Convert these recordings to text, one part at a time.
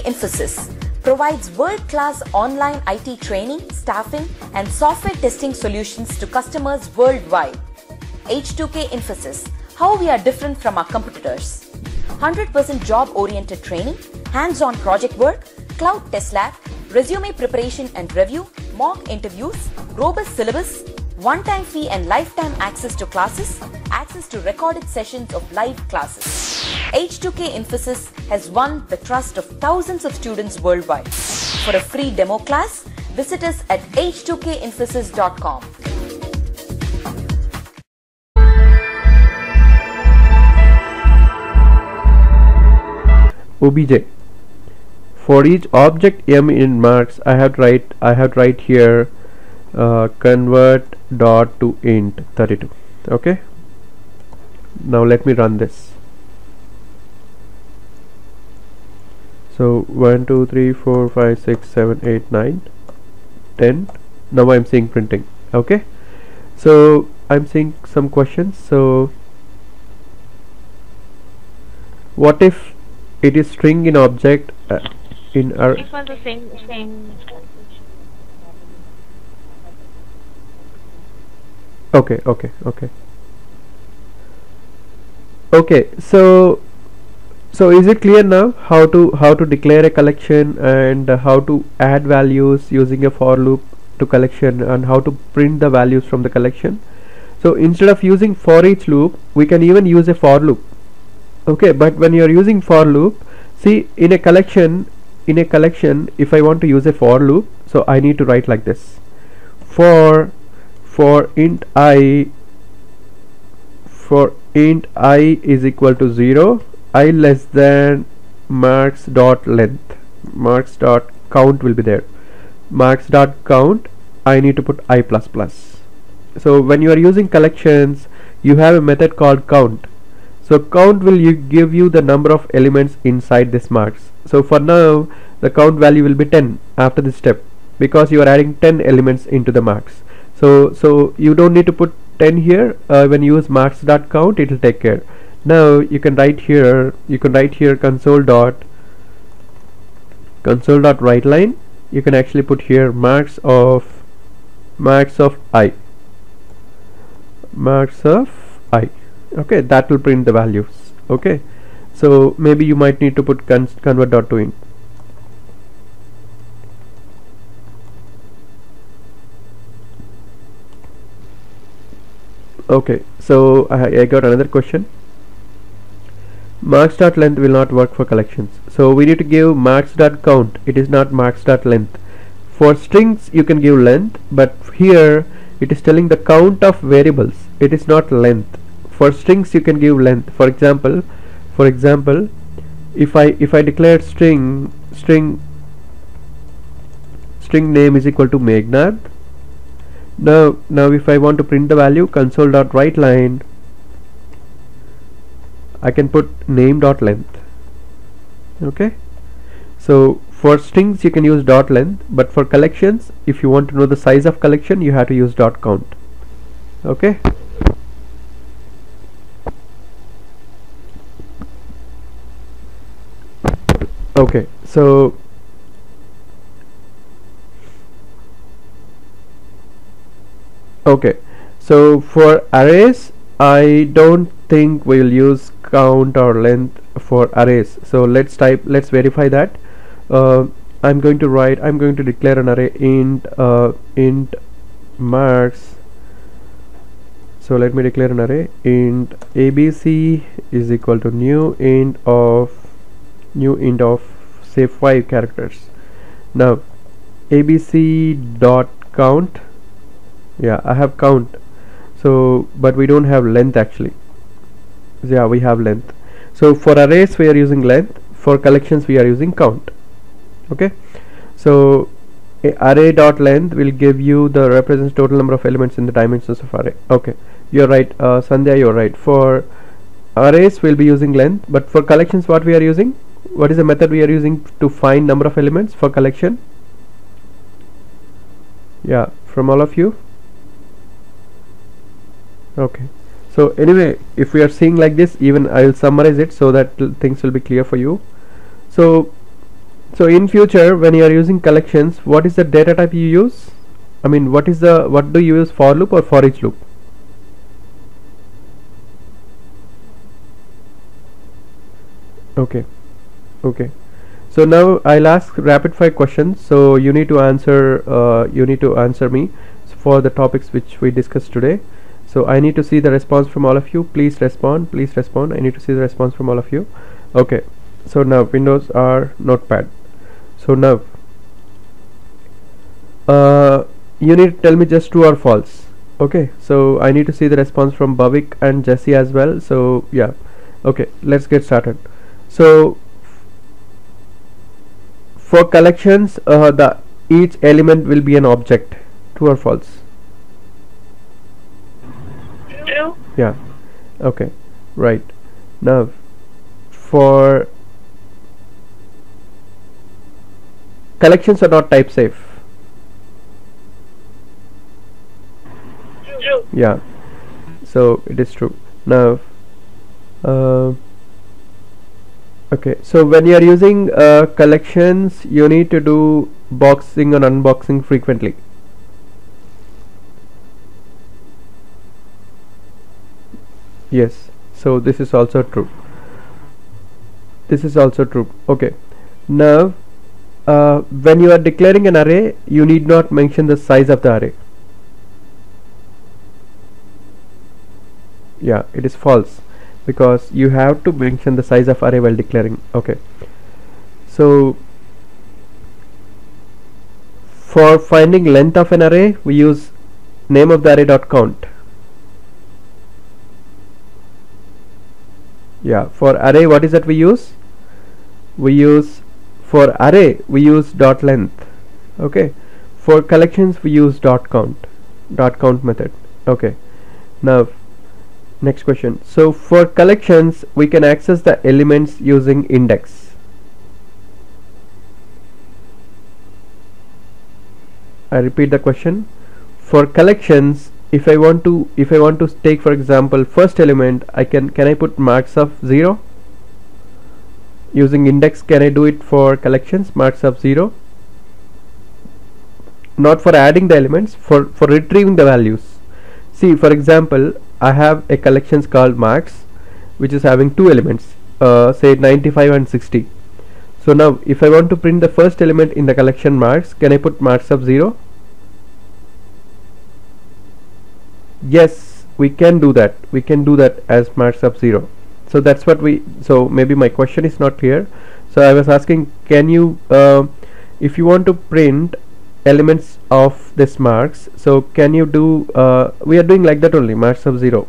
Infosys provides world-class online IT training, staffing, and software testing solutions to customers worldwide. H2K Infosys, how we are different from our competitors. 100% job-oriented training, hands-on project work, cloud test lab, resume preparation and review, mock interviews, robust syllabus, one-time fee and lifetime access to classes, access to recorded sessions of live classes. H2K Infosys has won the trust of thousands of students worldwide. For a free demo class, visit us at h2kinfosys.com. OBJ. For each object m in marks, I have to write here convert dot to int 32. Okay. Now let me run this. So 1 2 3 4 5 6 7 8 9 10. Now I'm seeing printing. Okay. So I'm seeing some questions. So what if it is string in object in our It was the same. Okay. So is it clear now how to declare a collection and how to add values using a for loop to collection and how to print the values from the collection? So instead of using for each loop, we can even use a for loop. Okay, but when you are using for loop, see, in a collection, if I want to use a for loop, so I need to write like this: for int i is equal to 0, I less than marks dot length, marks dot count will be there, marks dot count, I need to put I plus plus. So when you are using collections, you have a method called count. So count will give you the number of elements inside this marks. So for now the count value will be 10 after this step, because you are adding 10 elements into the marks. So you don't need to put 10 here. When you use marks dot count, it will take care. Now you can write here console dot write line. You can actually put here marks of I. Okay, that will print the values. Okay, so maybe you might need to put convert dot to int. Okay, so I got another question. Marks dot length will not work for collections, so we need to give marks dot count. It is not marks dot length. For strings you can give length, but here it is telling the count of variables. It is not length. For strings you can give length. For example, if I declare string name is equal to Meghnad. Now if I want to print the value, console dot write line, I can put name dot length. Okay, so for strings you can use dot length, but for collections, if you want to know the size of collection, you have to use dot count. Okay. Okay, so for arrays, I don't think we'll use count or length for arrays. So let's verify that. I'm going to declare an array int marks. So let me declare an array int abc is equal to new int of say 5 characters. Now abc dot count, yeah, I have count, so but we don't have length actually. Yeah, we have length. So for arrays we are using length, for collections we are using count. Okay, so array dot length will give you the represents total number of elements in the dimensions of array. Okay, you're right, Sandhya, you're right. For arrays we'll be using length, but for collections what we are using, what is the method we are using to find number of elements for collection? Yeah, from all of you. Okay, so anyway, if we are seeing like this, even I will summarize it so that things will be clear for you. So So in future when you are using collections, what is the data type you use? I mean, what do you use, for loop or for each loop? Okay. So now I'll ask rapid fire questions, so you need to answer me for the topics which we discussed today. So I need to see the response from all of you. Please respond, I need to see the response from all of you. Okay, so now Windows or Notepad. So now you need to tell me just true or false. Okay, so I need to see the response from Bhavik and Jesse as well. So yeah, okay, let's get started. So for collections, the each element will be an object. True or false? True. Yeah. Okay. Right. Now for collections are not type safe. True. Yeah. So it is true. Now okay, so when you are using collections, you need to do boxing and unboxing frequently. Yes, so this is also true. Okay, now when you are declaring an array, you need not mention the size of the array. Yeah, it is false, because you have to mention the size of array while declaring. Okay, so for finding length of an array, we use name of the array dot count. Yeah, for array, what is that we use? For array we use dot length. Okay, for collections we use dot count method. Okay, now next question. So for collections, we can access the elements using index. I repeat the question. For collections, if I want to take, for example, first element, can I put marks of 0 using index? Can I do it for collections, marks of 0? Not for adding the elements, for retrieving the values. See, for example, I have a collections called marks, which is having two elements, say 95 and 60. So now if I want to print the first element in the collection marks, can I put marks of 0? Yes, we can do that. We can do that as marks of 0. So that's what so maybe my question is not clear. So I was asking, can you if you want to print elements of this marks, so can you do we are doing like that only, marks of 0.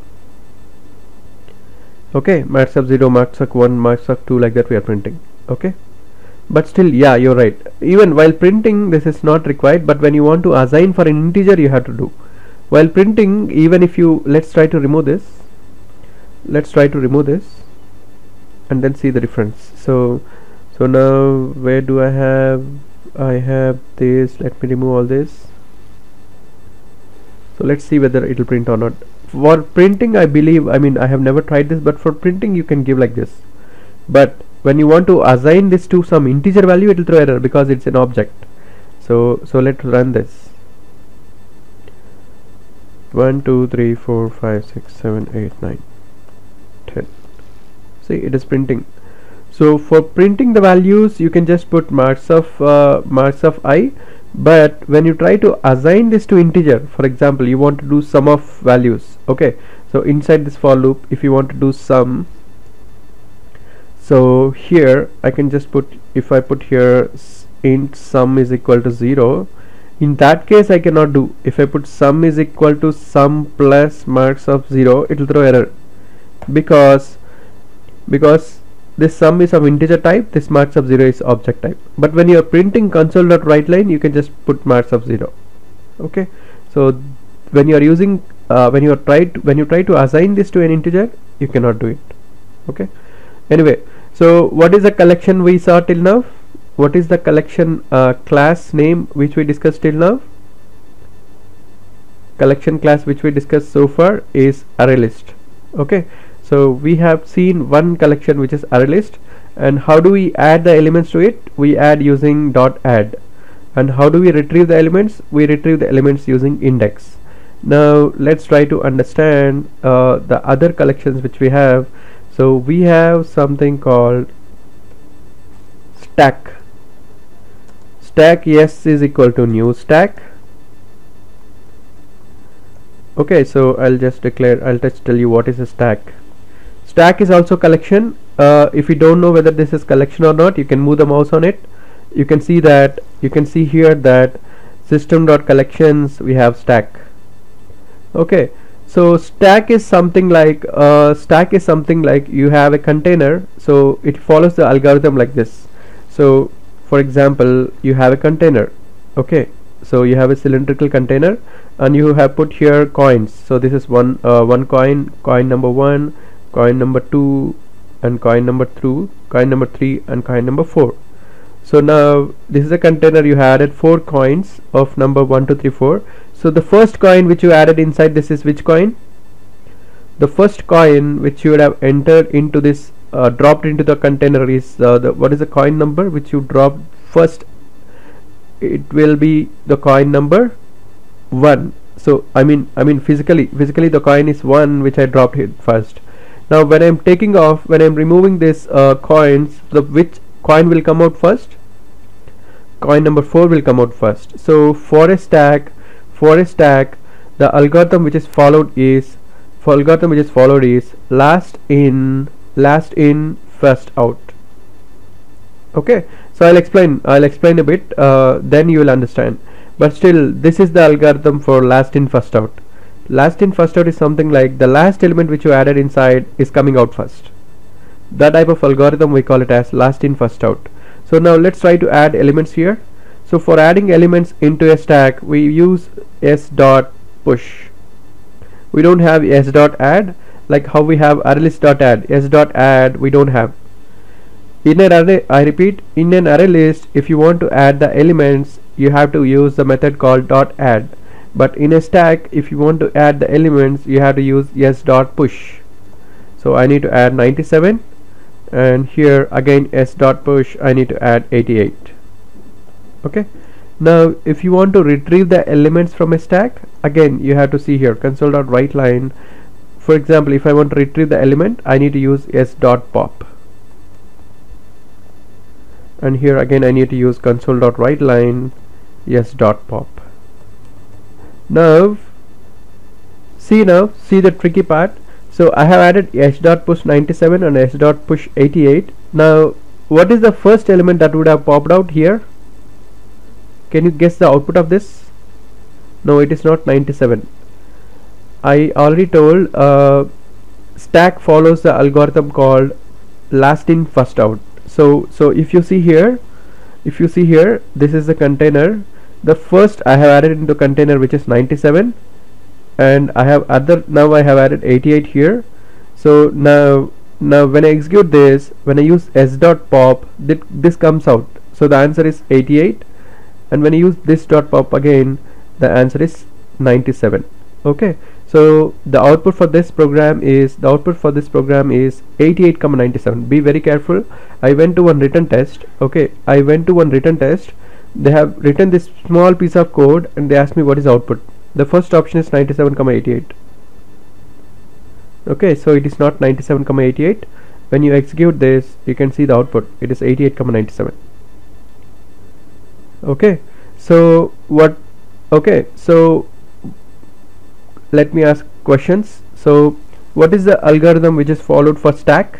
Okay, marks of 0, marks of 1, marks of 2, like that we are printing. Okay, but still, yeah, you're right, even while printing this is not required, but when you want to assign for an integer, you have to do while printing. Even if you, let's try to remove this and then see the difference. So now where do I have this. Let me remove all this. So let's see whether it will print or not. For printing, I believe, I mean, I have never tried this, but for printing you can give like this, but when you want to assign this to some integer value, it will throw error because it's an object. So let's run this. 1 2 3 4 5 6 7 8 9 10. See, it is printing. So for printing the values, you can just put marks of I, but when you try to assign this to integer, for example, you want to do sum of values. Okay, so inside this for loop, if you want to do sum, so here I can just put, if I put here int sum is equal to 0, in that case I cannot do. If I put sum is equal to sum plus marks of 0, it will throw error, because this sum is of integer type, this marks of 0 is object type. But when you are printing console.writeLine, you can just put marks of 0. Okay, so when you are using when you try to assign this to an integer, you cannot do it. Okay, anyway, so what is the collection we saw till now? What is the collection class name which we discussed till now? Collection class which we discussed so far is ArrayList. Okay, So we have seen one collection which is array list, and how do we add the elements to it? We add using dot add. And how do we retrieve the elements? We retrieve the elements using index. Now let's try to understand the other collections which we have. So we have something called stack. Stack yes is equal to new stack. Okay, so I'll just tell you what is a stack. Stack is also collection. If you don't know whether this is collection or not, you can move the mouse on it. You can see here that system.collections we have stack. Okay, so stack is something like you have a container, so it follows the algorithm like this. So for example, you have a container. Okay, so you have a cylindrical container and you have put here coins. So this is one coin, coin number 1, coin number 2, and coin number 2, coin number 3, and coin number 4. So now this is a container. You added 4 coins of number 1, 2, 3, 4. So the first coin which you added inside this is which coin? The first coin which you would have entered into this dropped into the container is what is the coin number which you dropped first? It will be the coin number 1. So I mean physically the coin is 1 which I dropped here first. Now when I'm removing this coins, which coin will come out first? Coin number 4 will come out first. So for a stack, the algorithm which is followed is last in, first out. Okay, so I'll explain a bit, then you will understand. But still, this is the algorithm for last in, first out. Last in, first out is something like the last element which you added inside is coming out first. That type of algorithm we call it as last in, first out. So now let's try to add elements here. So for adding elements into a stack, we use s.push. We don't have s.add like how we have arraylist.add. s.add we don't have. In an array, I repeat, in an array list, if you want to add the elements, you have to use the method called .add. But in a stack, if you want to add the elements, you have to use s.push. So I need to add 97, and here again s.push, I need to add 88. Okay, now if you want to retrieve the elements from a stack, again you have to see here console.writeLine. For example, if I want to retrieve the element, I need to use s.pop, and here again I need to use console.writeLine s.pop. Now see the tricky part. So I have added s.push 97 and s.push 88. Now what is the first element that would have popped out here? Can you guess the output of this? No, it is not 97. I already told stack follows the algorithm called last in, first out. So if you see here, this is the container. The first I have added into container which is 97, and I have added 88 here. So now when I execute this, when I use s.pop, this comes out. So the answer is 88, and when I use this .pop again, the answer is 97. Okay, so the output for this program is 88, 97. Be very careful. I went to one written test. Okay, they have written this small piece of code and they asked me what is output. The first option is 97, 88. Okay, so it is not 97, 88. When you execute this, you can see the output. It is 88, 97. Okay, so let me ask questions. So what is the algorithm which is followed for stack?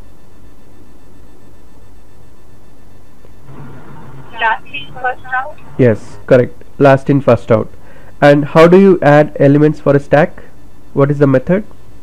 Last in, first out. Yes, correct. Last in, first out. And how do you add elements for a stack? What is the method?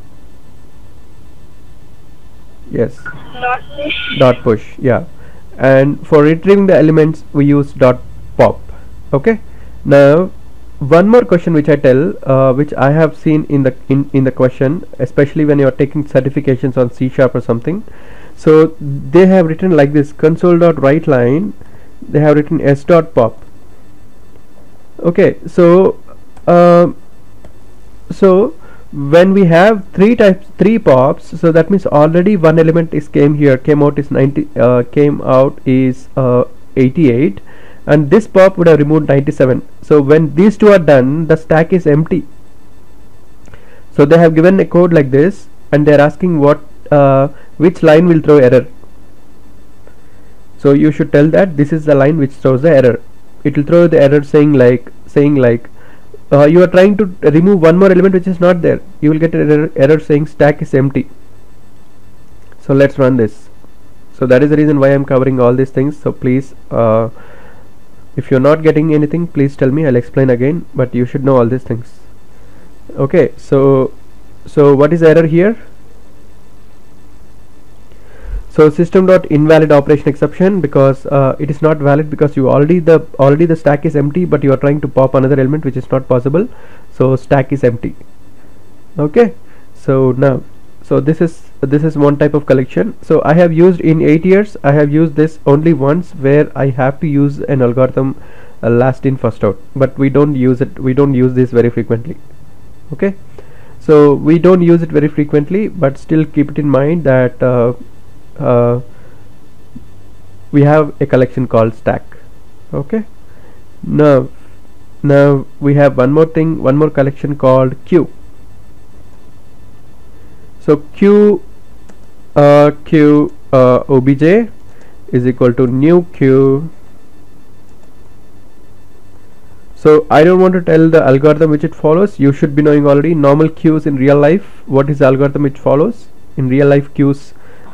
Yes, dot push. Yeah, and for retrieving the elements we use dot pop. Okay, now one more question which I tell, which I have seen in the question, especially when you are taking certifications on C# or something. So they have written like this: console.writeLine. They have written s.pop. Okay, so when we have three pops, so that means already one element is came out is 88, and this pop would have removed 97. So when these two are done, the stack is empty. So they have given a code like this, and they are asking which line will throw error. So you should tell that this is the line which throws the error. It will throw the error saying like you are trying to remove one more element which is not there. You will get an error saying stack is empty. So let's run this. So that is the reason why I am covering all these things. So please, if you're not getting anything, please tell me, I'll explain again, but you should know all these things. Okay, so what is the error here? So system.invalid operation exception, because it is not valid because you already the stack is empty, but you are trying to pop another element which is not possible. So stack is empty. Okay, so now, so this is one type of collection. So I have used in 8 years, I have used this only once, where I have to use an algorithm last in first out, but we don't use this very frequently. Okay, so we don't use it very frequently, but still keep it in mind that we have a collection called stack. Okay, now we have one more collection called queue. So queue obj is equal to new queue. So I don't want to tell the algorithm which it follows. You should be knowing already. Normal queues in real life, what is the algorithm which follows in real life queues?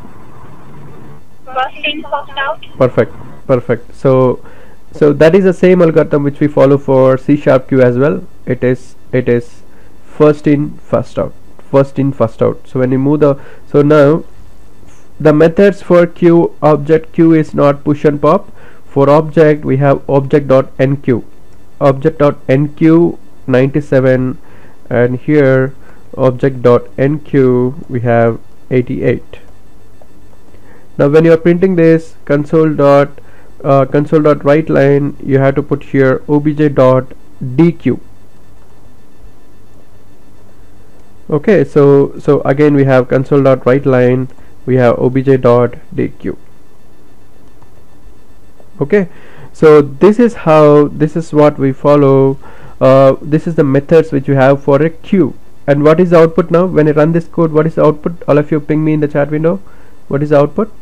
First in, first out. Perfect. So that is the same algorithm which we follow for C# queue as well. It is first in, first out. So when you move so now the methods for queue object queue is not push and pop. For object we have object.enqueue 97, and here object.enqueue we have 88. Now when you are printing this console.write line, you have to put here obj.dequeue. Okay, so again we have console.write line, we have obj.dequeue. Okay, so this is what we follow. This is the methods which you have for a queue. And what is the output now? When I run this code, what is the output? All of you ping me in the chat window. What is the output?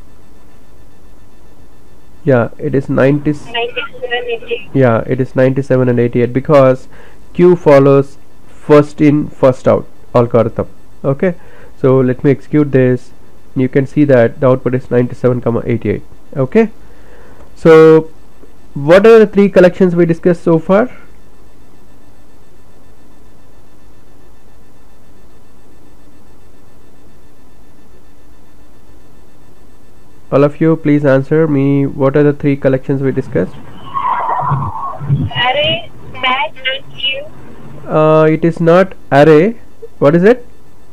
Yeah, it is 97, 88. yeah, it is 97 and 88, because queue follows first in, first out algorithm. Okay, so let me execute this. You can see that the output is 97, 88. Okay, so what are the three collections we discussed so far? All of you, please answer me. What are the three collections we discussed? Array, stack, and queue. It is not array. What is it?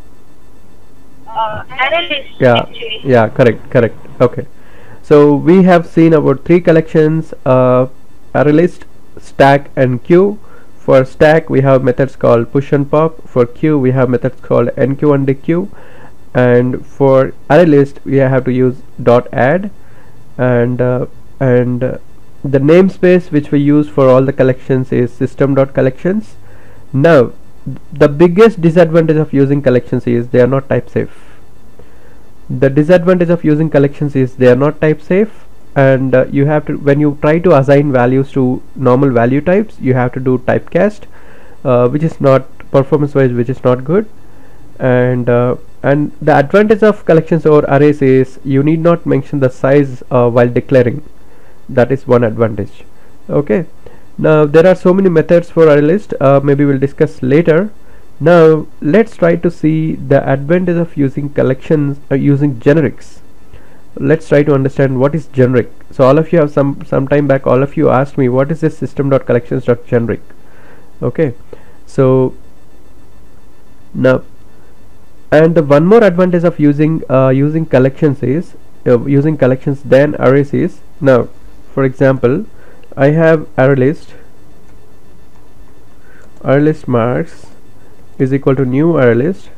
Array list. Yeah, Actually. yeah, correct. Okay, so we have seen about three collections: array list, stack, and queue. For stack, we have methods called push and pop. For queue, we have methods called enqueue and dequeue. And for array list, we have to use .add, and the namespace which we use for all the collections is system.collections. Now the biggest disadvantage of using collections is they are not type safe. The disadvantage of using collections is they are not type safe, and you have to, when you try to assign values to normal value types, you have to do typecast, which is not performance wise, which is not good. And the advantage of collections over arrays is you need not mention the size while declaring. That is one advantage. Okay, now there are so many methods for array list, maybe we'll discuss later. Now let's try to see the advantage of using collections, using generics. Let's try to understand what is generic. So all of you have some time back, all of you asked me what is this system.collections.generic. Okay, so now, and the one more advantage of using collections is using collections than arrays is, now for example, I have array list marks, is equal to new array list.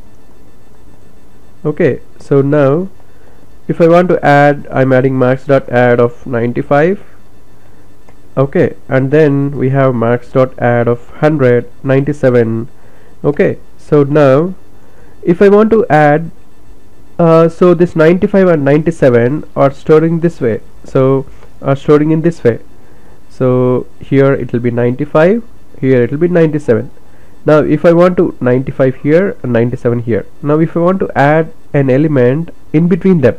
Okay, so now if I want to add, I'm adding marks.add of 95. Okay, and then we have marks.add of 100, 97. Okay, so now if I want to add, so this 95 and 97 are storing this way, so are storing in this way. So here it will be 95, here it will be 97. Now if I want to 95 here and 97 here, now if I want to add an element in between them,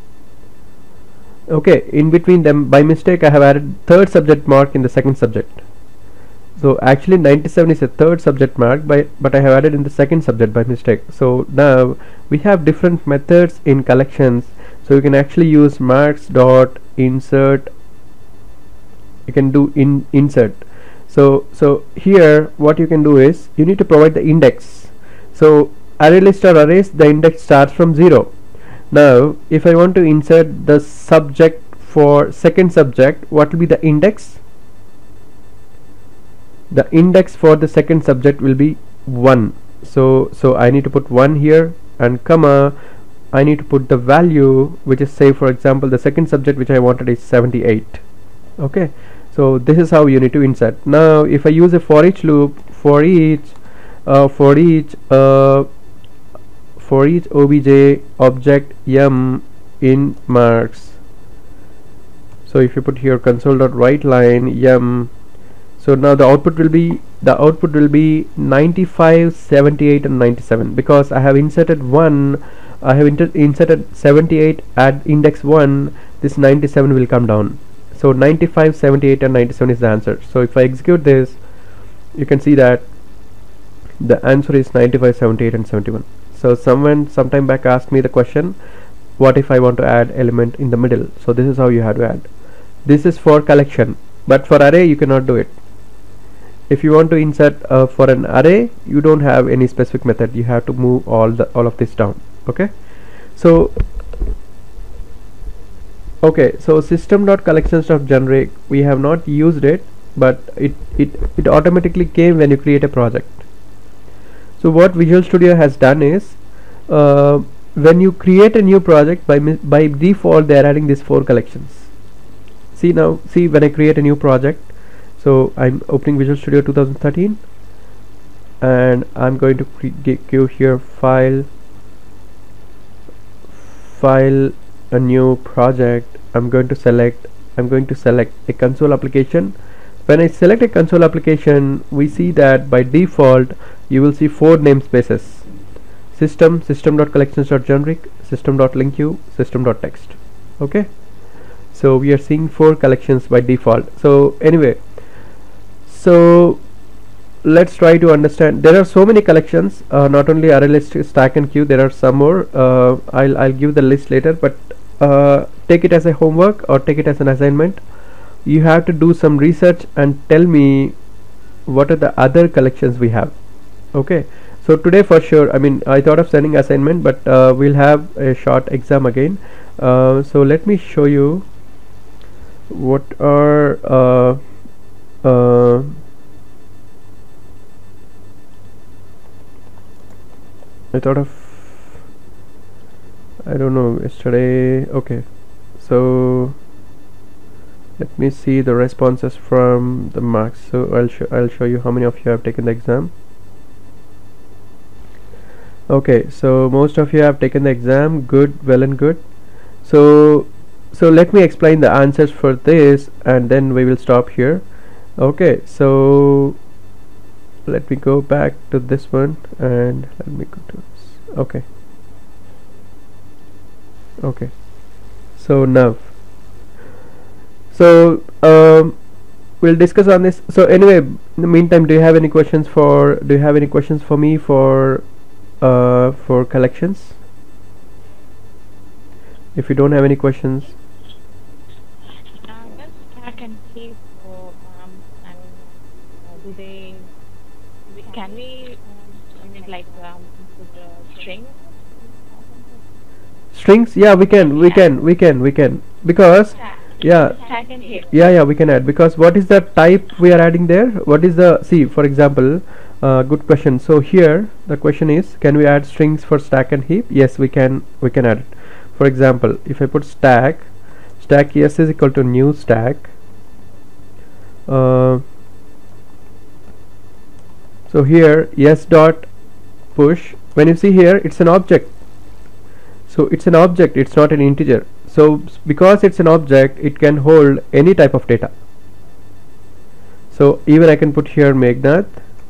okay, in between them, by mistake I have added third subject mark in the second subject. So actually 97 is a third subject mark, but I have added in the second subject by mistake. So now we have different methods in collections, so you can actually use marks dot insert. You can do insert. So here what you can do is you need to provide the index. So array list or arrays, the index starts from 0. Now if I want to insert the subject for second subject, what will be the index? The index for the second subject will be 1. So I need to put 1 here, and comma, I need to put the value, which is, say for example, the second subject which I wanted is 78. Okay, so this is how you need to insert. Now if I use a for each loop, for each obj object in marks. So if you put here console.writeLine so now the output will be 95, 78 and 97, because I have inserted 1, I have inserted 78 at index 1, this 97 will come down. So 95, 78 and 97 is the answer. So if I execute this, you can see that the answer is 95, 78 and 71. So someone sometime back asked me the question, what if I want to add element in the middle? So this is how you have to add. This is for collection, but for array you cannot do it. If you want to insert for an array, you don't have any specific method, you have to move all of this down. Okay, so system.collections.generic, we have not used it, but it automatically came when you create a project. So what Visual Studio has done is, when you create a new project, by default they are adding these 4 collections. See when I create a new project, so I'm opening Visual Studio 2013 and I'm going to give here file a new project. I'm going to select a console application. When I select a console application, we see that by default you will see 4 namespaces: system.collections.generic, system.linQ, system.text. Okay, so we are seeing 4 collections by default. So anyway, so let's try to understand. There are so many collections, not only array list, stack and queue, there are some more. I'll give the list later, but take it as a homework or take it as an assignment. You have to do some research and tell me what are the other collections we have. Okay, so today for sure, I mean, I thought of sending assignment, but we'll have a short exam again. So let me show you what are I thought of, I don't know, yesterday. Okay, so let me see the responses from the marks. So I'll show you how many of you have taken the exam. Okay, so most of you have taken the exam. Good, well and good. So let me explain the answers for this and then we will stop here. Okay, so let me go back to this one and let me go to this. Okay, so now we'll discuss on this. So anyway, in the meantime, do you have any questions for me for collections? If you don't have any questions, Just stack and keep. Do they? Can we? Like put string? strings? Yeah, we can because Yeah, Stack and heap. yeah, we can add, because what is the type we are adding there? What is the, see, for example, good question. So here the question is, can we add strings for stack and heap? Yes, we can add it. For example, if I put stack yes is equal to new stack. So here yes dot push, when you see here, it's an object. So it's an object, it's not an integer. So because it's an object, it can hold any type of data. So even I can put here Meghnad.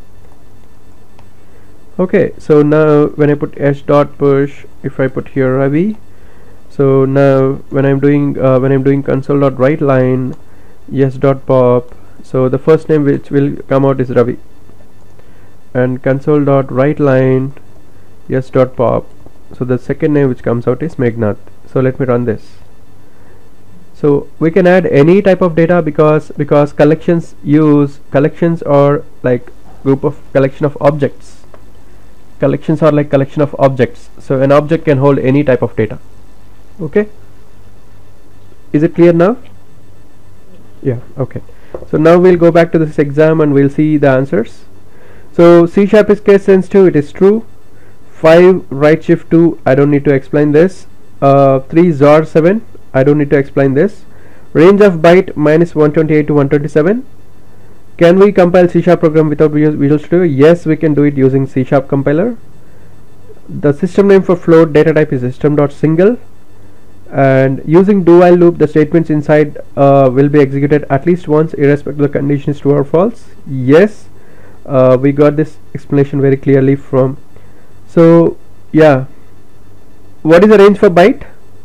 Okay, so now when I put s dot push, if I put here Ravi, so now when I'm doing console dot write line yes dot pop, so the first name which will come out is Ravi, and console dot write line yes dot pop, so the second name which comes out is Meghnad. So let me run this. So we can add any type of data, because collections are like collection of objects. Collections are like collection of objects, so an object can hold any type of data. Okay, is it clear now? Yeah, okay. So now we'll go back to this exam and we'll see the answers. So C# is case sensitive, it is true. 5 right shift 2, I don't need to explain this. 3 XOR 7, I don't need to explain this. Range of byte minus 128 to 127. Can we compile C# program without Visual Studio? Yes, we can do it using C# compiler. The system name for float data type is system.single, and using do while loop, the statements inside will be executed at least once irrespective of the condition is true or false. Yes, we got this explanation very clearly from. So yeah, what is the range for byte?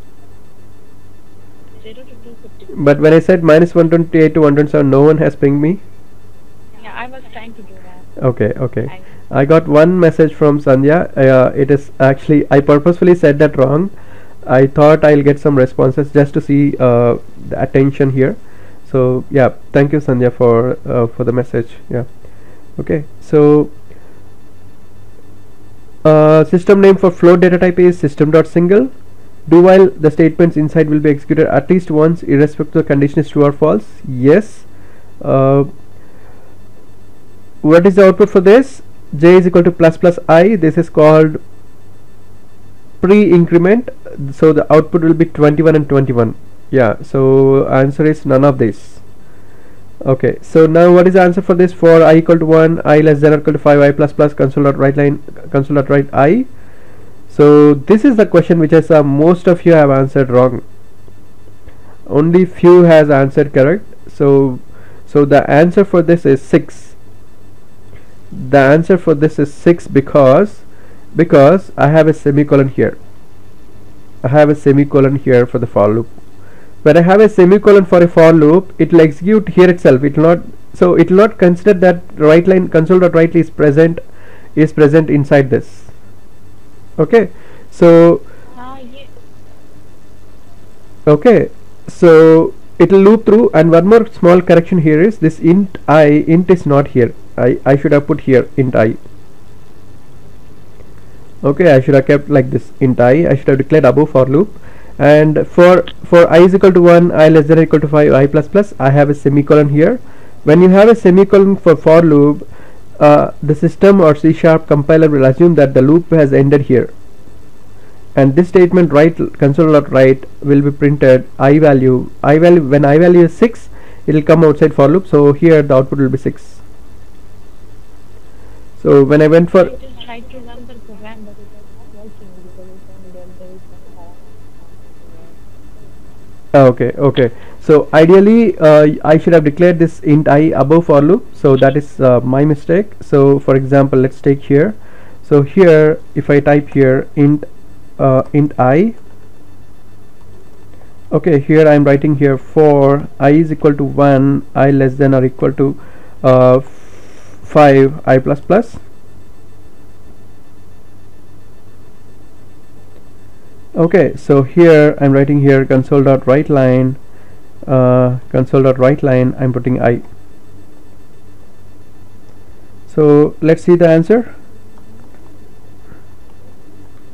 0 to 250. But when I said minus 128 to 127, no one has pinged me. Yeah, I was trying to do that. Okay. I got one message from Sandhya. It is actually, I purposefully said that wrong. I thought I'll get some responses just to see the attention here. So yeah, thank you Sandhya for the message. Yeah, okay. So system name for float data type is system.single. Do while the statements inside will be executed at least once irrespective of the condition is true or false. Yes. What is the output for this? J is equal to plus plus I. This is called pre-increment, so the output will be 21 and 21. Yeah, so answer is none of this. Okay, so now what is the answer for this? For I equal to 1, I less than or equal to 5, I plus plus, console.write I. So this is the question which is most of you have answered wrong. Only few has answered correct. So the answer for this is 6. The answer for this is 6 because I have a semicolon here. I have a semicolon here for the for loop. When I have a semicolon for a for loop, it will execute here itself. It will not consider that write line console.write is present inside this. Okay, so Yeah. okay, so it will loop through. And one more small correction here is this int is not here. I should have put here int I. Okay, I should have kept like this int I should have declared above for loop. And for I is equal to 1, I less than or equal to 5, I plus plus, I have a semicolon here. When you have a semicolon for loop, the system or C# compiler will assume that the loop has ended here, and this statement write console.write will be printed I value. When I value is 6, it will come outside for loop. So here the output will be 6. So when I went for I just tried to run the program, but it was not working because there is okay, so ideally I should have declared this int I above for loop, so that is my mistake. So for example, let's take here. So here if I type here int I, okay, here I am writing here for I is equal to 1, I less than or equal to 5, I plus plus. Okay, so here I'm writing here console.write line, I'm putting I. So let's see the answer.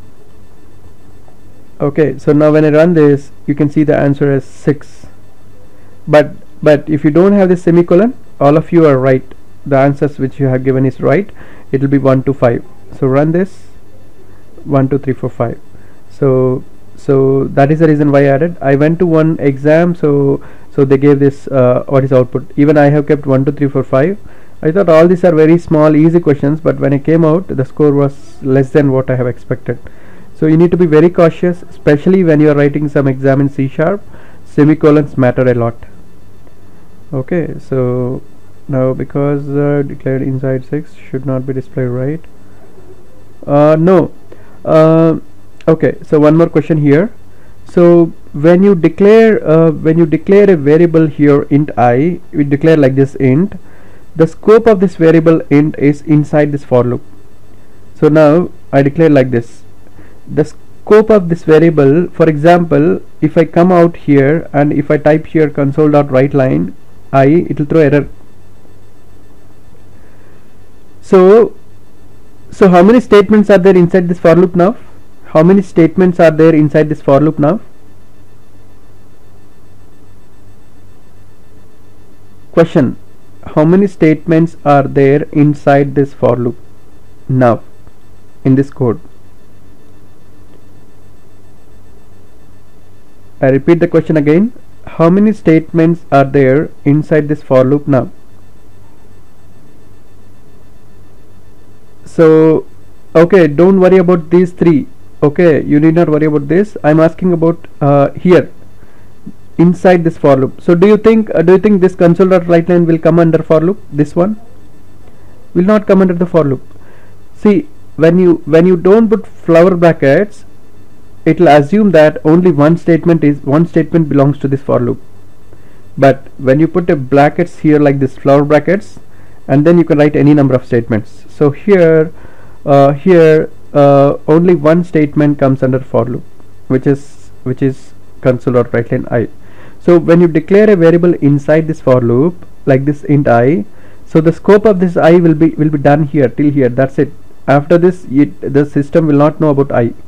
Okay, so now when I run this, you can see the answer is 6. but if you don't have this semicolon, all of you are right. The answers which you have given is right. It will be 1 to 5. So run this 1 2 3 4 5. So that is the reason why I added. I went to one exam, so they gave this what is output. Even I have kept 1 2 3 4 5. I thought all these are very small easy questions, but when I came out, the score was less than what I have expected. So you need to be very cautious, especially when you are writing some exam in C#. Semicolons matter a lot. Okay, so now because declared inside 6 should not be displayed, right? No. Okay, so one more question here. So when you declare a variable here int I, we declare like this int. The scope of this variable int is inside this for loop. So now I declare like this. The scope of this variable, for example, if I come out here and if I type here console.writeLine I, it will throw error. So how many statements are there inside this for loop now? How many statements are there inside this for loop now? Question: how many statements are there inside this for loop now in this code? I repeat the question again. How many statements are there inside this for loop now? So okay, don't worry about these three. Okay, you need not worry about this. I'm asking about here inside this for loop. So do you think this console.writeLine will come under for loop? This one will not come under the for loop. See, when you don't put flower brackets, it will assume that only one statement belongs to this for loop. But when you put a brackets here like this, flower brackets, and then you can write any number of statements. So here only one statement comes under for loop, which is console.writeLine I. So when you declare a variable inside this for loop like this int I, so the scope of this I will be done here till here. That's it. After this, the system will not know about I.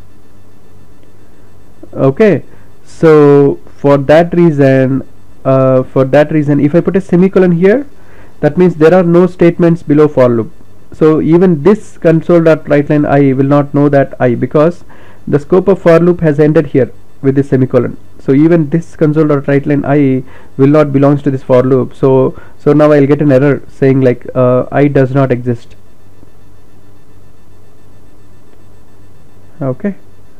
Okay, so for that reason, if I put a semicolon here, that means there are no statements below for loop. So even this console.writeLine I will not know that I, because the scope of for loop has ended here with this semicolon. So even this console.writeLine I will not belongs to this for loop. So now I'll get an error saying like I does not exist. Okay.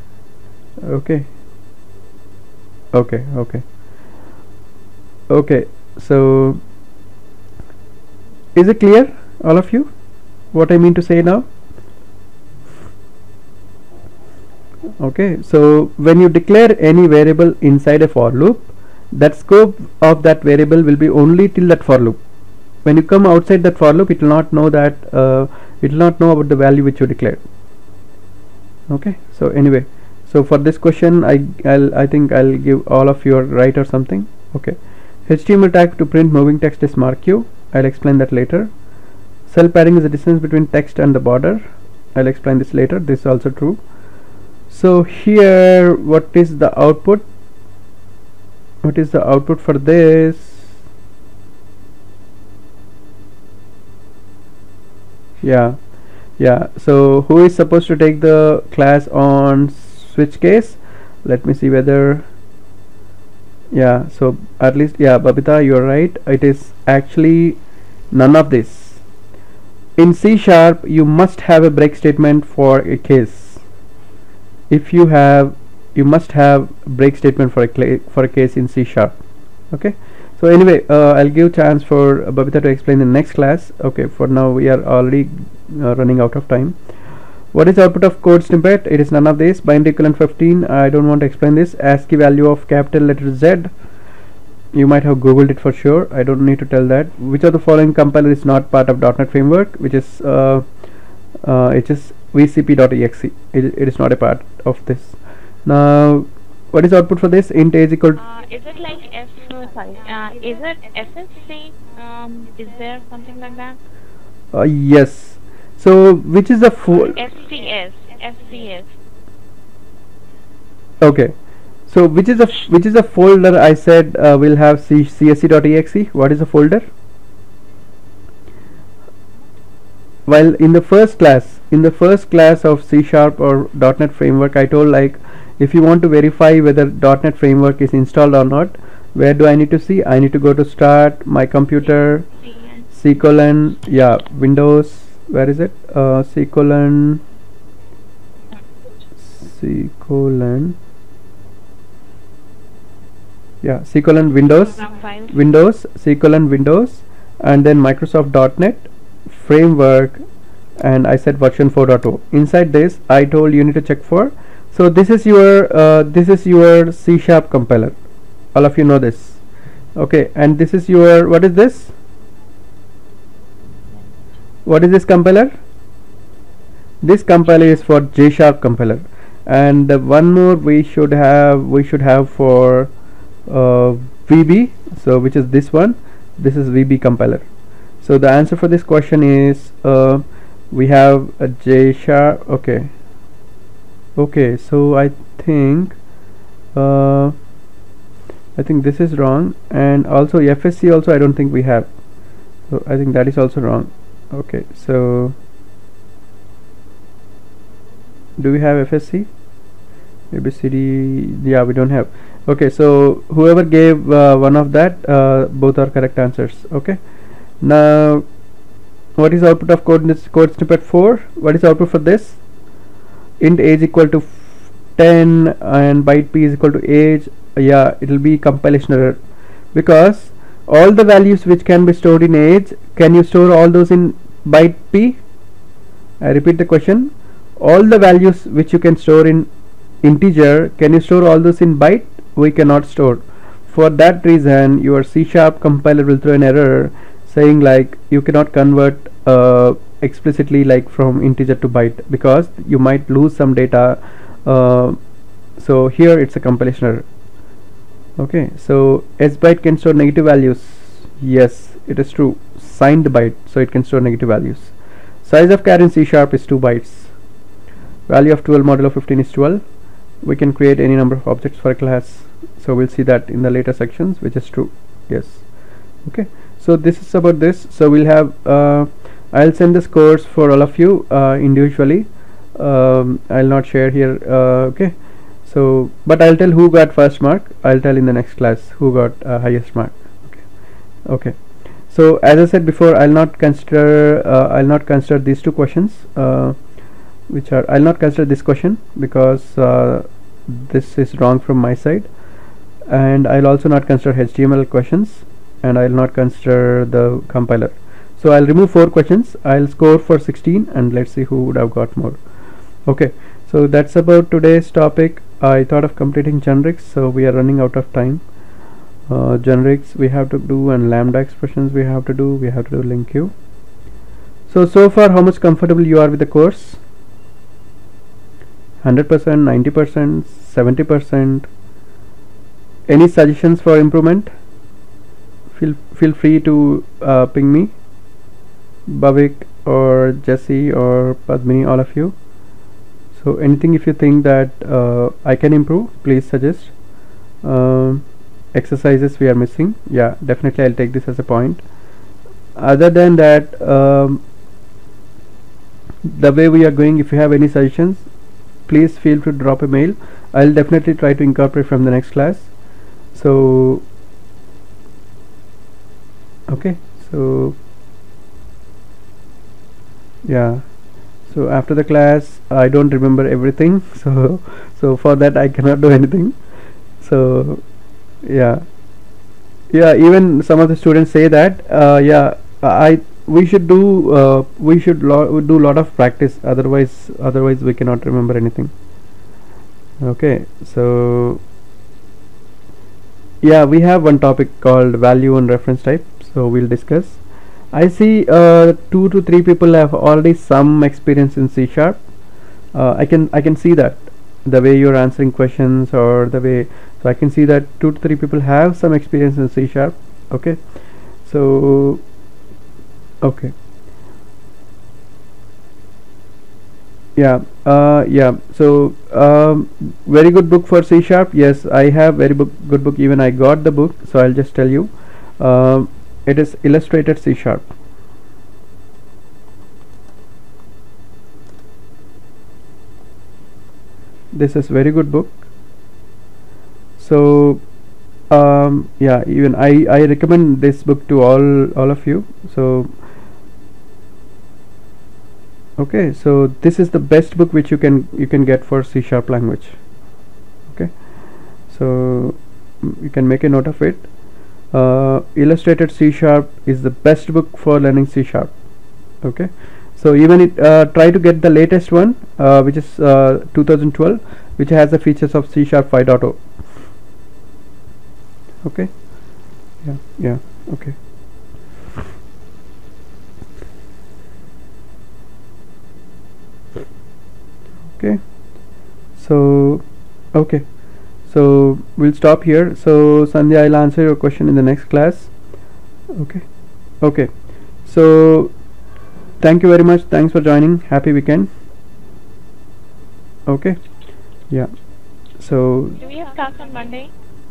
So is it clear, all of you, what I mean to say now? Okay, so when you declare any variable inside a for loop, that scope of that variable will be only till that for loop. When you come outside that for loop, it will not know that it will not know about the value which you declared. Okay, so anyway, so for this question I think I'll give all of you a right or something. Okay, HTML tag to print moving text is marquee. I'll explain that later. Cell padding is the distance between text and the border. I'll explain this later. This is also true. So here, what is the output? What is the output for this? Yeah. So who is supposed to take the class on switch case? Let me see whether. Yeah, so at least, yeah, Babita, you're right. It is actually none of this. In C#, you must have a break statement for a case. If you must have break statement for a case in C#. Okay. So anyway, I'll give chance for Babita to explain in the next class. Okay. For now, we are already running out of time. What is the output of code snippet? It is none of this. Binary equivalent 15. I don't want to explain this. ASCII value of capital letter Z. You might have googled it for sure. I don't need to tell that. Which of the following compiler is not part of .NET framework? Which is it is vcp.exe. It is not a part of this. Now, what is output for this? Int is equal. Is it like is it FSC? Is there something like that? Yes. So which is the full FCS. Okay. So which is a folder I said will have csc.exe? What is the folder? While in the first class of C# or .NET Framework, I told, like, if you want to verify whether .NET Framework is installed or not, where do I need to see? I need to go to Start, My Computer, C:, yeah, Windows. Where is it? C:, yeah, C:, Windows, C:, Windows, and then Microsoft.NET Framework, and I said version 4.0. Inside this, I told you need to check for. So this is your C# compiler. All of you know this, okay? And this is your, what is this? What is this compiler? This compiler is for J# compiler, and one more we should have for VB. So which is this one? This is VB compiler. So the answer for this question is we have a J#. Okay, so I think this is wrong, and also FSC also I don't think we have, so I think that is also wrong. Okay, so do we have FSC? ABCD, yeah, we don't have. Okay, so whoever gave one of that, both are correct answers. Okay, now what is output of code snippet 4? What is output for this? Int age equal to 10 and byte p is equal to age. Yeah, it will be compilation error, because all the values which can be stored in age, can you store all those in byte p? I repeat the question. All the values which you can store in integer, can you store all those in byte? We cannot store. For that reason, your C# compiler will throw an error saying, like, you cannot convert explicitly, like, from integer to byte, because you might lose some data. So here it's a compilation error. Okay, so S byte can store negative values. Yes, it is true. Signed byte, so it can store negative values. Size of char in C# is 2 bytes. Value of 12 modulo 15 is 12. We can create any number of objects for a class, so we'll see that in the later sections, which is true. Yes. Okay, so this is about this. So we'll have I'll send this course for all of you individually. I'll not share here. Okay, so but I'll tell who got first mark. I'll tell in the next class who got highest mark. Okay, so as I said before, I'll not consider these two questions, which are, I'll not consider this question because this is wrong from my side, and I'll also not consider HTML questions, and I'll not consider the compiler. So I'll remove 4 questions. I'll score for 16, and let's see who would have got more. Okay, so that's about today's topic. I thought of completing generics, so we are running out of time. Generics we have to do, and lambda expressions we have to do link queue. So far, how much comfortable you are with the course? 100%, 90%, 70%. Any suggestions for improvement? Feel free to ping me, Bhavik or Jesse or Padmini, all of you. So anything, if you think that I can improve, please suggest. Exercises we are missing, yeah, definitely I'll take this as a point. Other than that, the way we are going, if you have any suggestions, please feel free to drop a mail. I'll definitely try to incorporate from the next class. So okay, so yeah, so after the class I don't remember everything, so for that I cannot do anything. So yeah, even some of the students say that we should do lot of practice, otherwise we cannot remember anything. Okay, so yeah, we have one topic called value and reference type, so we'll discuss. I see 2 to 3 people have already some experience in C#. I can see that the way you're answering questions, or the way, so I can see that 2 to 3 people have some experience in C#. Okay, so okay, Yeah. So very good book for C Sharp. Yes, I have good book. Even I got the book. So I'll just tell you. It is Illustrated C Sharp. This is very good book. So yeah, even I recommend this book to all of you. So okay, so this is the best book which you can get for C Sharp language. Okay, so you can make a note of it. Illustrated C Sharp is the best book for learning C Sharp. Okay, so even try to get the latest one, which is 2012, which has the features of C Sharp 5.0. Okay, yeah, okay. Okay, so we'll stop here. So Sandhya, I'll answer your question in the next class. Okay, so thank you very much. Thanks for joining. Happy weekend. Okay, yeah. So Do we have class on Monday?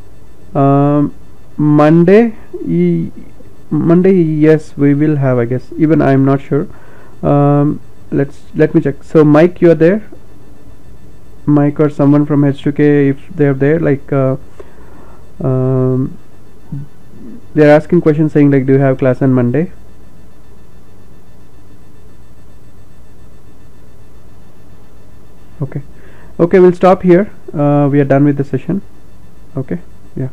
Monday, yes, we will have, I guess. Even I'm not sure. Let me check. So Mike, you are there? Mike or someone from H2K, if they are there, like they're asking questions saying like, do you have class on Monday? Okay, we'll stop here. We are done with the session. Okay, yeah.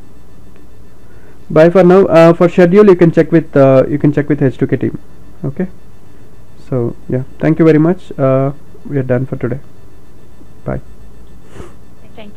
Bye for now. For schedule, you can check with H2K team. Okay. So yeah, thank you very much. We are done for today. Bye. Thanks.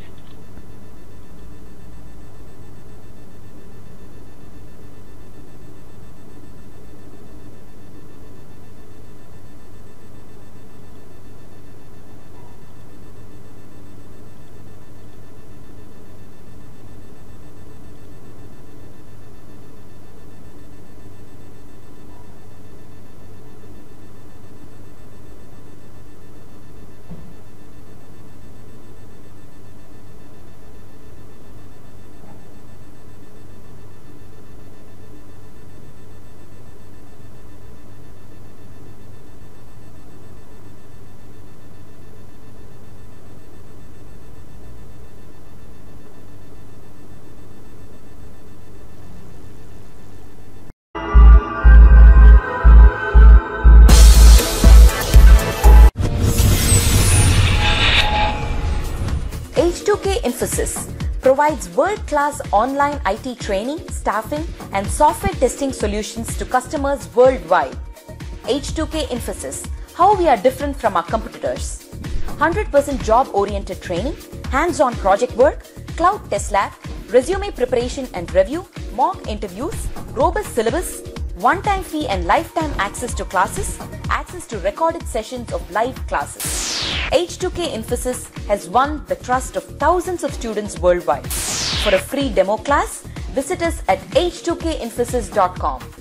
H2K Infosys provides world-class online IT training, staffing, and software testing solutions to customers worldwide. H2K Infosys, how we are different from our competitors. 100% job-oriented training, hands-on project work, cloud test lab, resume preparation and review, mock interviews, robust syllabus, one-time fee and lifetime access to classes, access to recorded sessions of live classes. H2K Infosys has won the trust of thousands of students worldwide. For a free demo class, visit us at h2kinfosys.com.